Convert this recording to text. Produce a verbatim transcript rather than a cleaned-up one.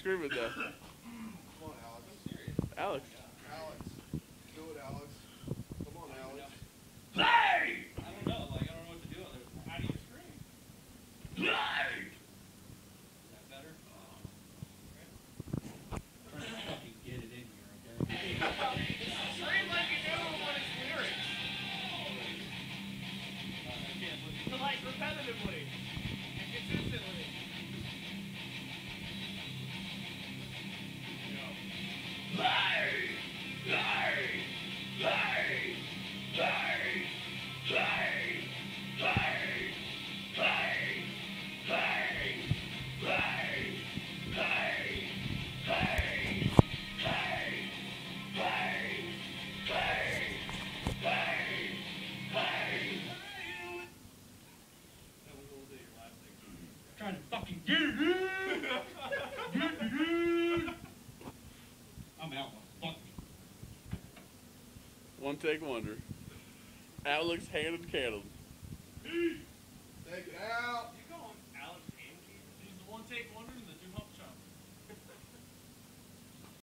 screaming though? Come on, Alex. I'm serious. Alex. Alex. Do it, Alex. Come on, Alex. Play! I don't know. Like, I don't know what to do. How do you scream? Play! Is that better? Oh. Okay. I'm trying to fucking get it in here, okay? Scream like you do when it's lyrics. Uh, I can't believe like repetitively and consistently. Play! Play! Play! Play! Play! Play! Play! Play! Play! Play! Play! Play! Play! Play! Play! Play! That was all day your last thing. Trying to fucking get it in! Get it in! I'm out. Fuck me. One take wonder. Alex Hannan Cannon. Take it out. You going Alex Hannan? He's the one take wonder.